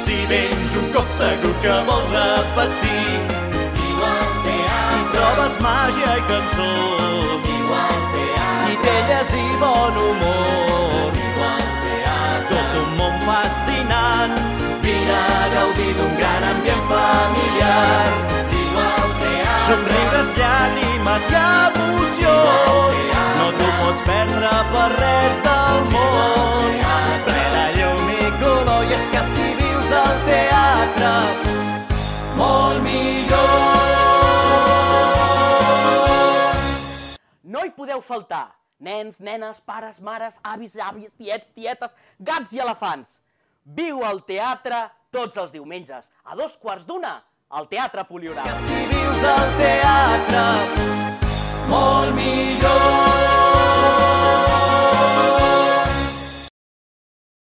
si vens un cop segur que vols repetir. Viu al teatre. Hi trobes màgia i cançó. Viu al teatre. Titelles i bon humor. Viu al teatre. Tot un món fascinant. Vine a gaudir d'un gran ambient familiar. Viu al teatre. Somriures, llàgrimes i emocions. No t'ho pots perdre per res del món. Ple de llum i color, i és que si vius al teatre, molt millor. No hi podeu faltar. Nens, nenes, pares, mares, avis, àvies, tiets, tietes, gats i elefants. Viu al teatre tots els diumenges, a 2:15, al Teatre Poliorà. Que si vius al teatre, molt millor.